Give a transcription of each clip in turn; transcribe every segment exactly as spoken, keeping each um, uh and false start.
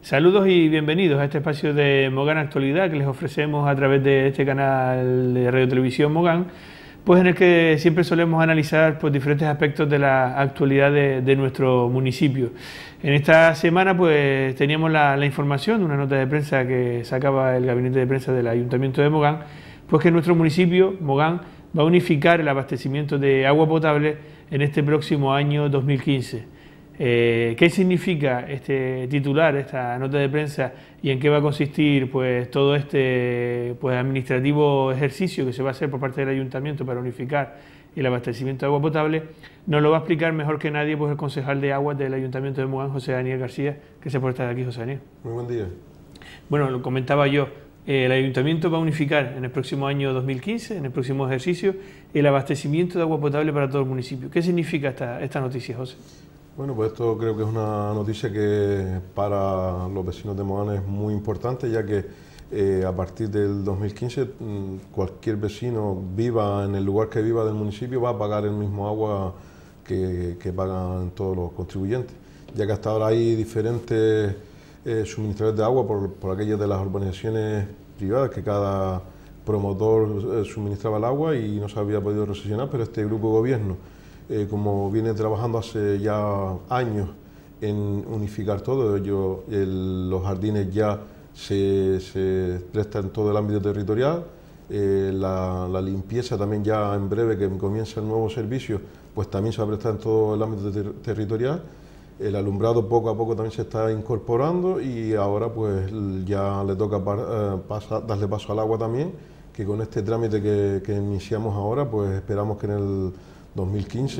Saludos y bienvenidos a este espacio de Mogán Actualidad que les ofrecemos a través de este canal de Radio Televisión Mogán, pues en el que siempre solemos analizar pues, diferentes aspectos de la actualidad de, de nuestro municipio. En esta semana pues teníamos la, la información de una nota de prensa que sacaba el gabinete de prensa del Ayuntamiento de Mogán, pues que nuestro municipio, Mogán, va a unificar el abastecimiento de agua potable en este próximo año dos mil quince. Eh, ¿Qué significa este titular, esta nota de prensa, y en qué va a consistir pues, todo este pues, administrativo ejercicio que se va a hacer por parte del Ayuntamiento para unificar el abastecimiento de agua potable? Nos lo va a explicar mejor que nadie pues, el concejal de aguas del Ayuntamiento de Mogán, José Daniel García, que se puede estar aquí. José Daniel. Muy buen día. Bueno, lo comentaba yo, eh, el Ayuntamiento va a unificar en el próximo año dos mil quince, en el próximo ejercicio, el abastecimiento de agua potable para todo el municipio. ¿Qué significa esta, esta noticia, José? Bueno, pues esto creo que es una noticia que para los vecinos de Mogán es muy importante, ya que eh, a partir del dos mil quince cualquier vecino, viva en el lugar que viva del municipio, va a pagar el mismo agua que, que pagan todos los contribuyentes, ya que hasta ahora hay diferentes eh, suministradores de agua por, por aquellas de las urbanizaciones privadas, que cada promotor eh, suministraba el agua y no se había podido recesionar, pero este grupo de gobierno, Eh, como viene trabajando hace ya años en unificar todo, ello, el, los jardines ya se, se prestan en todo el ámbito territorial, eh, la, la limpieza también ya en breve que comienza el nuevo servicio, pues también se va a prestar en todo el ámbito ter territorial, el alumbrado poco a poco también se está incorporando y ahora pues ya le toca par, eh, pasa, darle paso al agua también, que con este trámite que, que iniciamos ahora pues esperamos que en el dos mil quince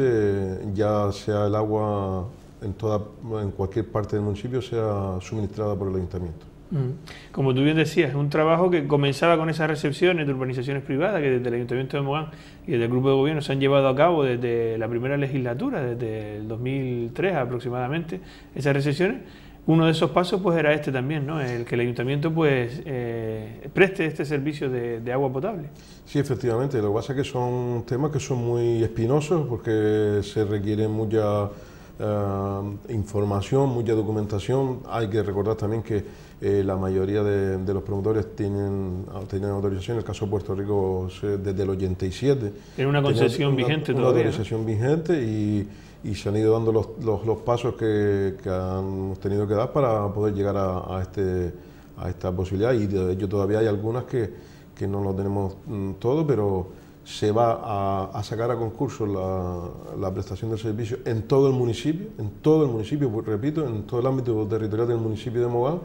ya sea el agua en, toda, en cualquier parte del municipio sea suministrada por el ayuntamiento. Como tú bien decías, es un trabajo que comenzaba con esas recepciones de urbanizaciones privadas que desde el Ayuntamiento de Mogán y desde el Grupo de Gobierno se han llevado a cabo desde la primera legislatura, desde el dos mil tres aproximadamente, esas recepciones. Uno de esos pasos pues era este también, ¿no? El que el Ayuntamiento pues eh, preste este servicio de, de agua potable. Sí, efectivamente, lo que pasa es que son temas que son muy espinosos porque se requiere mucha eh, información, mucha documentación. Hay que recordar también que eh, la mayoría de, de los promotores tienen, tienen autorización, en el caso de Puerto Rico desde el ochenta y siete. Tiene una concesión una, vigente una todavía. Una autorización, ¿no?, vigente y... y se han ido dando los, los, los pasos que, que han tenido que dar para poder llegar a, a, este, a esta posibilidad, y de hecho todavía hay algunas que, que no lo tenemos mm, todo, pero se va a, a sacar a concurso la, la prestación del servicio en todo el municipio, en todo el municipio, pues, repito, en todo el ámbito territorial del municipio de Mogán,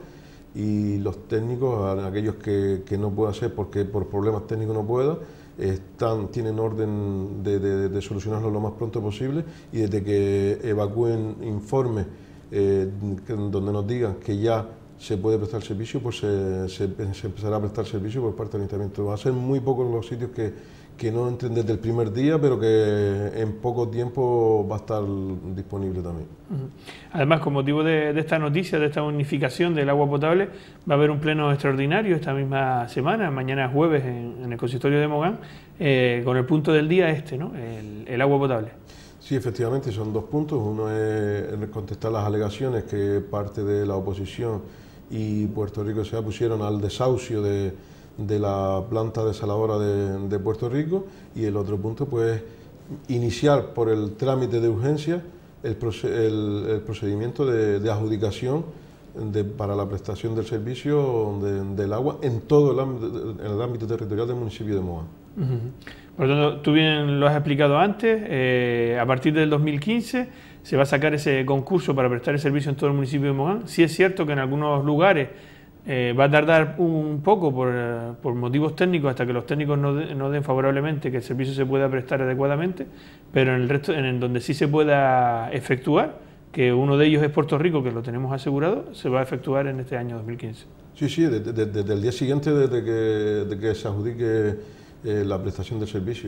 y los técnicos, aquellos que, que no puedan hacer porque por problemas técnicos no puedan, Están, tienen orden de, de, de solucionarlo lo más pronto posible, y desde que evacúen informes eh, donde nos digan que ya se puede prestar servicio, pues se, se, se empezará a prestar servicio por parte del Ayuntamiento. Va a ser muy pocos los sitios que, que no entren desde el primer día, pero que en poco tiempo va a estar disponible también. Además, con motivo de, de esta noticia, de esta unificación del agua potable, va a haber un pleno extraordinario esta misma semana, mañana jueves, en, en el consistorio de Mogán, eh, con el punto del día este, ¿no?, el, el agua potable. Sí, efectivamente, son dos puntos. Uno es contestar las alegaciones que parte de la oposición y Puerto Rico S A pusieron al desahucio de, de la planta desaladora de, de Puerto Rico, y el otro punto pues iniciar por el trámite de urgencia el, el, el procedimiento de, de adjudicación de, para la prestación del servicio de, del agua en todo el ámbito, en el ámbito territorial del municipio de Mogán. Uh-huh. Por lo tanto, tú bien lo has explicado antes, eh, a partir del dos mil quince se va a sacar ese concurso para prestar el servicio en todo el municipio de Mogán. Sí es cierto que en algunos lugares eh, va a tardar un poco por, por motivos técnicos hasta que los técnicos no, de, no den favorablemente que el servicio se pueda prestar adecuadamente, pero en el resto, en el donde sí se pueda efectuar, que uno de ellos es Puerto Rico, que lo tenemos asegurado, se va a efectuar en este año dos mil quince. Sí, sí, desde, desde, desde el día siguiente desde que, de que se adjudique Eh, la prestación del servicio,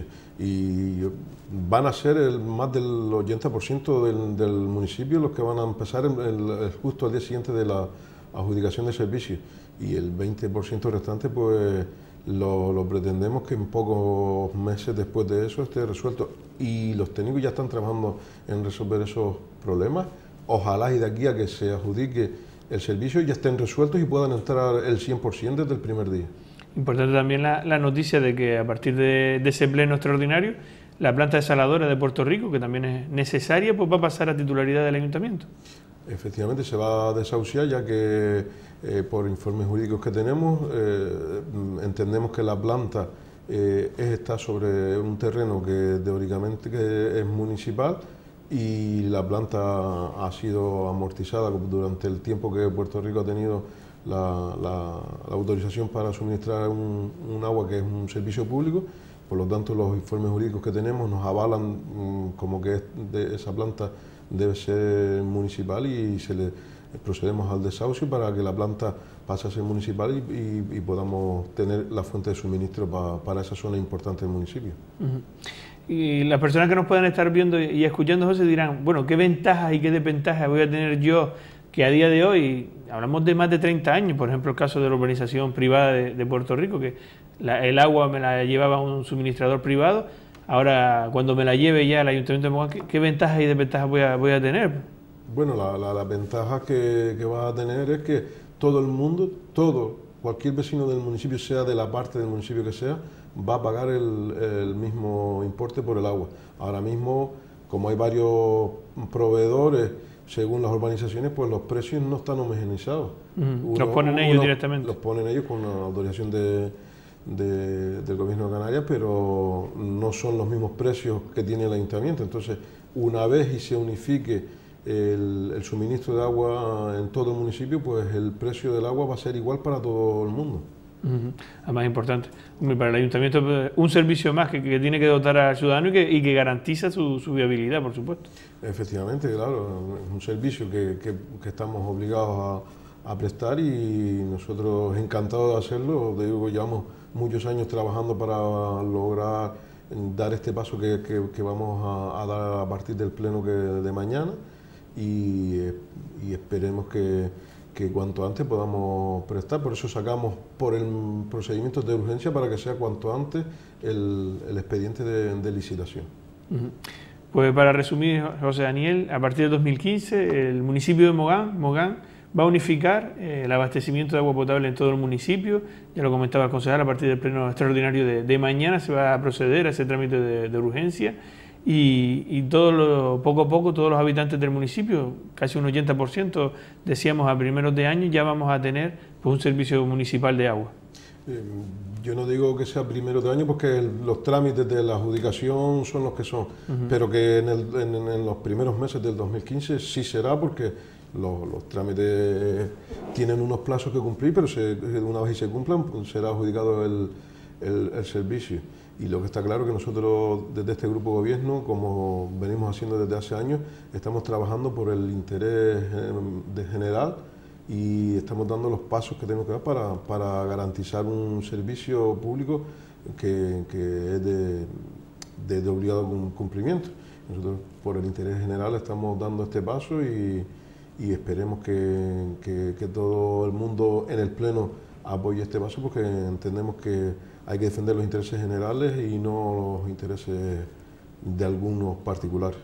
y van a ser el, más del ochenta por ciento del, del municipio los que van a empezar el, el, justo al día siguiente de la adjudicación del servicio, y el veinte por ciento restante pues lo, lo pretendemos que en pocos meses después de eso esté resuelto, y los técnicos ya están trabajando en resolver esos problemas. Ojalá y de aquí a que se adjudique el servicio ya estén resueltos y puedan entrar el cien por ciento desde el primer día. Importante también la, la noticia de que a partir de, de ese pleno extraordinario, la planta desaladora de Puerto Rico, que también es necesaria, pues va a pasar a titularidad del ayuntamiento. Efectivamente, se va a desahuciar, ya que eh, por informes jurídicos que tenemos, eh, entendemos que la planta eh, está sobre un terreno que teóricamente que es municipal, y la planta ha sido amortizada durante el tiempo que Puerto Rico ha tenido la, la, la autorización para suministrar un, un agua que es un servicio público. Por lo tanto, los informes jurídicos que tenemos nos avalan mmm, como que de esa planta debe ser municipal, y se le procedemos al desahucio para que la planta pase a ser municipal y, y, y podamos tener la fuente de suministro pa, para esa zona importante del municipio. Uh-huh. Y las personas que nos puedan estar viendo y escuchando, José, dirán, bueno, ¿qué ventajas y qué desventajas voy a tener yo que a día de hoy, hablamos de más de treinta años, por ejemplo el caso de la urbanización privada de, de Puerto Rico, que la, el agua me la llevaba un suministrador privado, ahora cuando me la lleve ya el Ayuntamiento de Mogán, ¿qué, qué ventajas y desventajas voy a, voy a tener? Bueno, la, la, la ventaja que, que va a tener es que todo el mundo, todo, cualquier vecino del municipio, sea de la parte del municipio que sea, va a pagar el, el mismo importe por el agua. Ahora mismo, como hay varios proveedores, según las urbanizaciones, pues los precios no están homogenizados. Uh-huh. Uno, los ponen ellos uno, directamente. Los ponen ellos con la autorización de, de, del Gobierno de Canarias, pero no son los mismos precios que tiene el Ayuntamiento. Entonces, una vez y se unifique el, el suministro de agua en todo el municipio, pues el precio del agua va a ser igual para todo el mundo. Uh-huh. Además, importante, para el Ayuntamiento, un servicio más que, que tiene que dotar al ciudadano y que, y que garantiza su, su viabilidad, por supuesto. Efectivamente, claro, es un servicio que, que, que estamos obligados a, a prestar, y nosotros encantados de hacerlo. Te digo, llevamos muchos años trabajando para lograr dar este paso que, que, que vamos a, a dar a partir del pleno que, de mañana, y, y esperemos que que cuanto antes podamos prestar. Por eso sacamos por el procedimiento de urgencia, para que sea cuanto antes el, el expediente de, de licitación. Uh-huh. Pues para resumir, José Daniel, a partir de dos mil quince el municipio de Mogán, Mogán va a unificar eh, el abastecimiento de agua potable en todo el municipio. Ya lo comentaba el concejal, a partir del pleno extraordinario de, de mañana se va a proceder a ese trámite de, de urgencia. Y, y todo lo, poco a poco todos los habitantes del municipio, casi un ochenta por ciento, decíamos a primeros de año, ya vamos a tener pues, un servicio municipal de agua. Eh, yo no digo que sea primero de año, porque el, los trámites de la adjudicación son los que son, uh-huh. pero que en, el, en, en los primeros meses del dos mil quince sí será, porque los, los trámites tienen unos plazos que cumplir, pero se, una vez y se cumplan, pues será adjudicado el, el, el servicio. Y lo que está claro es que nosotros desde este grupo de gobierno, como venimos haciendo desde hace años, estamos trabajando por el interés de general, y estamos dando los pasos que tenemos que dar para, para garantizar un servicio público que, que es de, de, de obligado cumplimiento. Nosotros por el interés general estamos dando este paso, y, y esperemos que, que, que todo el mundo en el Pleno apoye este paso, porque entendemos que hay que defender los intereses generales y no los intereses de algunos particulares.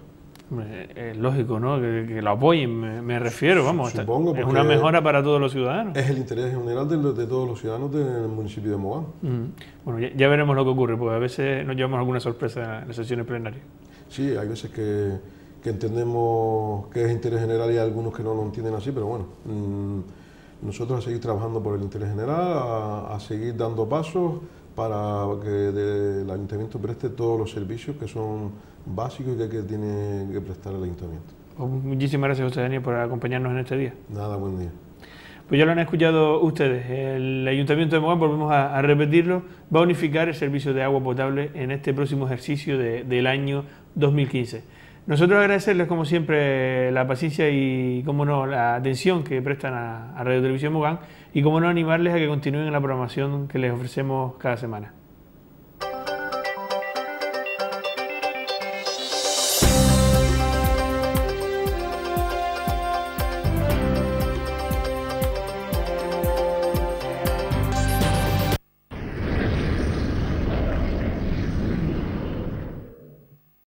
Es lógico, ¿no? Que, que lo apoyen, me, me refiero, vamos. Supongo, es una mejora para todos los ciudadanos. Es el interés general de, de todos los ciudadanos del municipio de Mogán. Mm. Bueno, ya, ya veremos lo que ocurre, porque a veces nos llevamos alguna sorpresa en las sesiones plenarias. Sí, hay veces que, que entendemos que es interés general y hay algunos que no lo entienden así, pero bueno, mmm, nosotros a seguir trabajando por el interés general, a, a seguir dando pasos para que de, el Ayuntamiento preste todos los servicios que son básicos y que, que tiene que prestar el Ayuntamiento. Pues muchísimas gracias, José Daniel, por acompañarnos en este día. Nada, buen día. Pues ya lo han escuchado ustedes, el Ayuntamiento de Mogán, volvemos a, a repetirlo, va a unificar el servicio de agua potable en este próximo ejercicio de, del año dos mil quince. Nosotros agradecerles, como siempre, la paciencia y, como no, la atención que prestan a, a Radio Televisión Mogán, y, como no, animarles a que continúen en la programación que les ofrecemos cada semana.